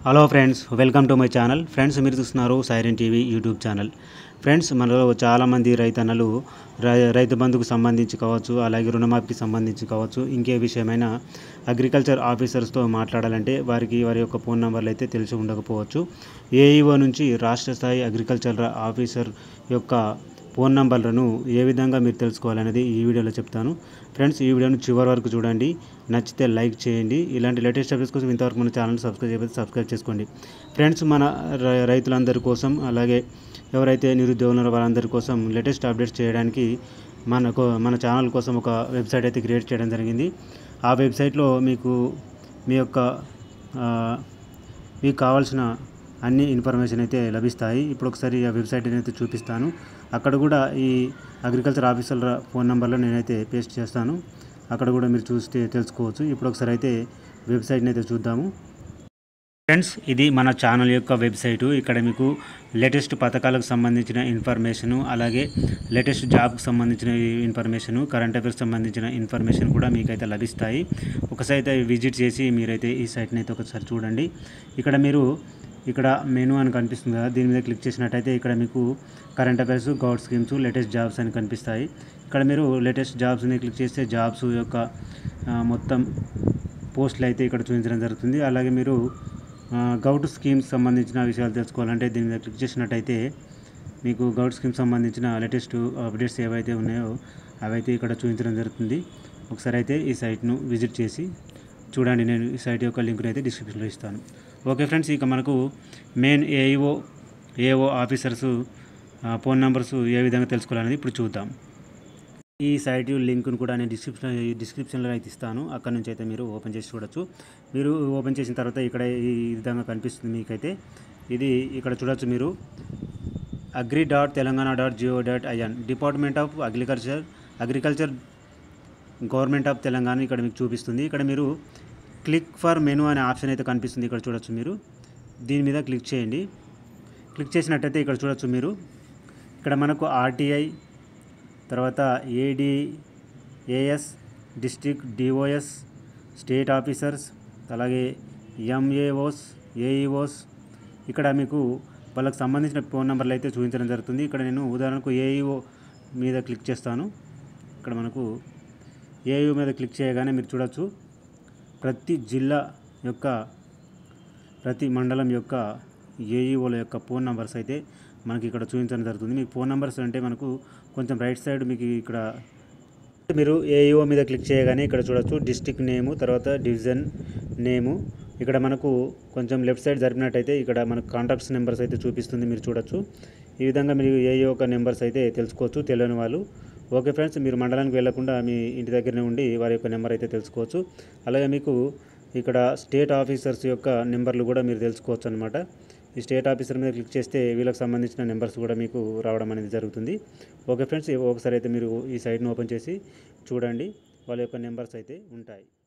Hello friends, welcome to my channel. Friends, మీరు చూస్తున్నారు siren TV YouTube channel. Friends, మనలో చాలామంది రైతన్నలు రైతు బంధుకు సంబంధించి కావచ్చు, అలాగే రుణమాఫీకి సంబంధించి కావచ్చు, ఇంకే విషయమైనా అగ్రికల్చర్ ఆఫీసర్స్తో మాట్లాడాలంటే వారి యొక్క ఫోన్ నెంబర్లు అయితే తెలిసి ఉండకపోవచ్చు. ఏఈఓ నుంచి రాష్ట్ర స్థాయి అగ్రికల్చర్ ఆఫీసర్ యొక్క ఫోన్ నంబర్లను ఏ విధంగా మీరు తెలుసుకోవాలనేది ఈ వీడియోలో చెప్తాను. ఫ్రెండ్స్, ఈ వీడియోను చివరి వరకు చూడండి. నచ్చితే లైక్ చేయండి. ఇలాంటి లేటెస్ట్ అప్డేట్స్ కోసం ఇంతవరకు మన ఛానల్ సబ్స్క్రైబ్ చేసుకోండి. ఫ్రెండ్స్, మన రైతులందరి కోసం, అలాగే ఎవరైతే నిరుద్యోగులు వాళ్ళందరి కోసం లేటెస్ట్ అప్డేట్స్ చేయడానికి మన ఛానల్ కోసం ఒక వెబ్సైట్ అయితే క్రియేట్ చేయడం జరిగింది. ఆ వెబ్సైట్లో మీకు కావాల్సిన అన్ని ఇన్ఫర్మేషన్ అయితే లభిస్తాయి. ఇప్పుడు ఒకసారి ఆ వెబ్సైట్ అయితే చూపిస్తాను. అక్కడ కూడా ఈ అగ్రికల్చర్ ఆఫీసర్ల ఫోన్ నెంబర్లో నేనైతే పేస్ట్ చేస్తాను. అక్కడ కూడా మీరు చూస్తే తెలుసుకోవచ్చు. ఇప్పుడు ఒకసారి అయితే వెబ్సైట్ని అయితే చూద్దాము. ఫ్రెండ్స్, ఇది మన ఛానల్ యొక్క వెబ్సైటు. ఇక్కడ మీకు లేటెస్ట్ పథకాలకు సంబంధించిన ఇన్ఫర్మేషను, అలాగే లేటెస్ట్ జాబ్కి సంబంధించిన ఇన్ఫర్మేషను, కరెంట్ అఫైర్స్ సంబంధించిన ఇన్ఫర్మేషన్ కూడా మీకైతే లభిస్తాయి. ఒకసారి అయితే విజిట్ చేసి మీరైతే ఈ సైట్ని అయితే ఒకసారి చూడండి. ఇక్కడ మెనూ అని కనిపిస్తుంది కదా, దీని మీద క్లిక్ చేసినట్టయితే ఇక్కడ మీకు current affairs, government schemes, latest jobs అని కనిపిస్తాయి. ఇక్కడ మీరు లేటెస్ట్ జాబ్స్ని క్లిక్ చేస్తే జాబ్స్ యొక్క మొత్తం పోస్టులు అయితే ఇక్కడ చూపించడం జరుగుతుంది. అలాగే మీరు గౌట్ స్కీమ్స్ సంబంధించిన విషయాలు తెలుసుకోవాలంటే దీని మీద క్లిక్ చేసినట్టయితే మీకు గౌట్ స్కీమ్స్ సంబంధించిన లేటెస్ట్ అప్డేట్స్ ఏవైతే ఉన్నాయో అవైతే ఇక్కడ చూపించడం జరుగుతుంది. ఒకసారి అయితే ఈ సైట్ను విజిట్ చేసి చూడండి. నేను ఈ సైట్ యొక్క లింక్ని అయితే డిస్క్రిప్షన్లో ఇస్తాను. ఓకే ఫ్రెండ్స్, ఇక మనకు main AO officers phone numbers ఏ విధంగా తెలుసుకోవాలనేది ఇప్పుడు చూద్దాం. ఈ సైట్ లింక్ను కూడా నేను డిస్క్రిప్షన్లో అయితే ఇస్తాను. అక్కడ నుంచి అయితే మీరు ఓపెన్ చేసి చూడొచ్చు. మీరు ఓపెన్ చేసిన తర్వాత ఇక్కడ ఈ విధంగా కనిపిస్తుంది మీకైతే. ఇది ఇక్కడ చూడొచ్చు మీరు agri.telangana.go.in department of agriculture government of Telangana ఇక్కడ మీకు చూపిస్తుంది. ఇక్కడ మీరు క్లిక్ ఫర్ మెనూ అనే ఆప్షన్ అయితే కనిపిస్తుంది. ఇక్కడ చూడొచ్చు మీరు దీని మీద క్లిక్ చేయండి. క్లిక్ చేసినట్టయితే ఇక్కడ చూడొచ్చు మీరు ఇక్కడ మనకు ఆర్టీఐ, తర్వాత ADAs, district DOs, state officers, అలాగే ఎంఏఓస్, ఏఈఓస్, ఇక్కడ మీకు వాళ్ళకి సంబంధించిన ఫోన్ నెంబర్లు అయితే చూపించడం జరుగుతుంది. ఇక్కడ నేను ఉదాహరణకు ఏఈఓ మీద క్లిక్ చేస్తాను. ఇక్కడ మనకు ఏఈఓ మీద క్లిక్ చేయగానే మీరు చూడొచ్చు ప్రతి జిల్లా యొక్క, ప్రతి మండలం యొక్క ఏఈఓల యొక్క ఫోన్ నెంబర్స్ అయితే మనకి ఇక్కడ చూపించడం జరుగుతుంది. మీకు ఫోన్ నెంబర్స్ అంటే మనకు కొంచెం రైట్ సైడ్ మీకు ఇక్కడ మీరు ఏఈఓ మీద క్లిక్ చేయగానే ఇక్కడ చూడొచ్చు డిస్ట్రిక్ట్ నేము, తర్వాత డివిజన్ నేము. ఇక్కడ మనకు కొంచెం లెఫ్ట్ సైడ్ జరిపినట్టయితే ఇక్కడ మనకు కాంటాక్ట్స్ నెంబర్స్ అయితే చూపిస్తుంది. మీరు చూడొచ్చు. ఈ విధంగా మీరు ఏఈఓ యొక్క నెంబర్స్ అయితే తెలుసుకోవచ్చు, తెలియని వాళ్ళు. ఓకే ఫ్రెండ్స్, మీరు మండలానికి వెళ్లకుండా మీ ఇంటి దగ్గరనే ఉండి వారి యొక్క నెంబర్ అయితే తెలుసుకోవచ్చు. అలాగే మీకు ఇక్కడ స్టేట్ ఆఫీసర్స్ యొక్క నెంబర్లు కూడా మీరు తెలుసుకోవచ్చు అనమాట. ఈ స్టేట్ ఆఫీసర్ మీద క్లిక్ చేస్తే వీళ్ళకి సంబంధించిన నెంబర్స్ కూడా మీకు రావడం అనేది జరుగుతుంది. ఓకే ఫ్రెండ్స్, ఒకసారి అయితే మీరు ఈ సైట్ను ఓపెన్ చేసి చూడండి. వాళ్ళ యొక్క నెంబర్స్ అయితే ఉంటాయి.